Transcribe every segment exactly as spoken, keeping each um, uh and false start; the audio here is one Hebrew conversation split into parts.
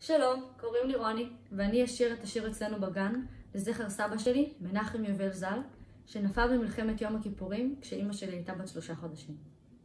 שלום, קוראים לי רוני, ואני אשיר את השיר אצלנו בגן לזכר סבא שלי, מנחם יובל ז"ל, שנפל במלחמת יום הכיפורים כשאימא שלי הייתה בת שלושה חודשים.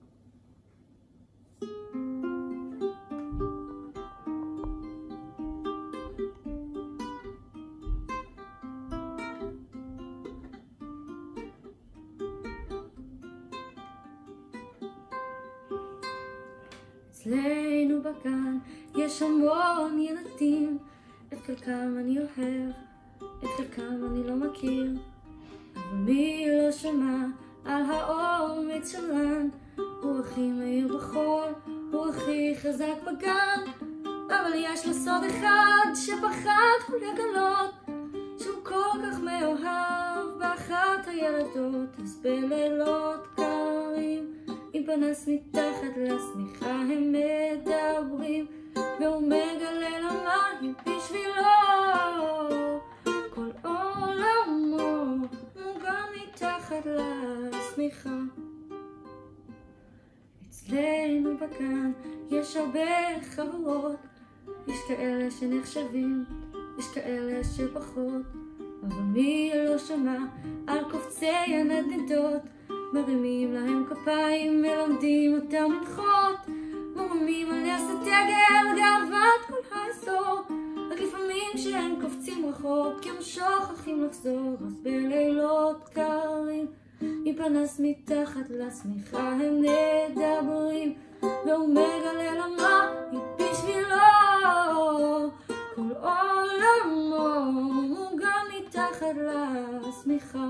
אצלנו בגן יש המון ילדים, את חלקם אני אוהב, את חלקם אני לא מכיר, אבל מי לא שמע על האומץ שלן? הוא הכי מהיר בחול, הוא הכי חזק בגן, אבל יש לו סוד אחד שפחד לגלות, שהוא כל כך מאוהב באחת הילדות. אז בלילות קרים עם פנס מתחת לשמיכה הם מדברים, והוא מגלה למה היא בשבילו כל עולמו מוגן מתחת לשמיכה. אצלנו בגן יש הרבה חברות, יש כאלה שנחשבים, יש כאלה שפחות, אבל מי לא שמע על קופצי הנדנדות? מרימים להם כפיים, מלמדים אותם לנחות, מורמים על נס הדגל, גאוות כל האזור. רק לפעמים כשהם קופצים רחוק הם שוכחים לחזור. אז בלילות קרים עם פנס מתחת לשמיכה הם מדברים, והוא מגלה למה היא בשבילו כל עולמו מוגן מתחת לשמיכה.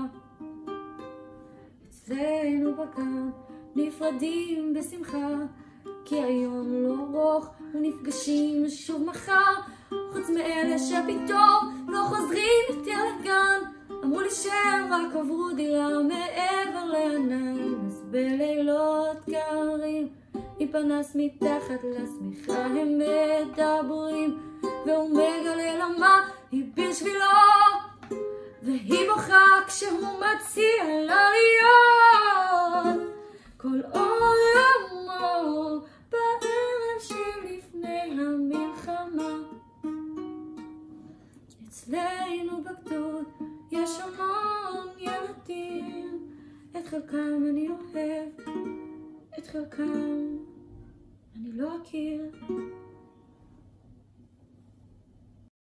אצלנו בגן נפרדים בשמחה, כי היום לא ארוך ונפגשים שוב מחר, חוץ מאלה שפתאום לא חוזרים יותר לגן. אמרו לי שהם רק עברו דירה מעבר לענן. אז בלילות קרים עם פנס מתחת לשמיכה הם מדברים, והוא מגלה למה היא בשבילו, והיא בוכה כשהוא מציע לה להיות כל עולמו בערב שלפני המלחמה. אצלנו בגדוד יש המון ילדים, את חלקם אני אוהב, את חלקם אני לא אכיר.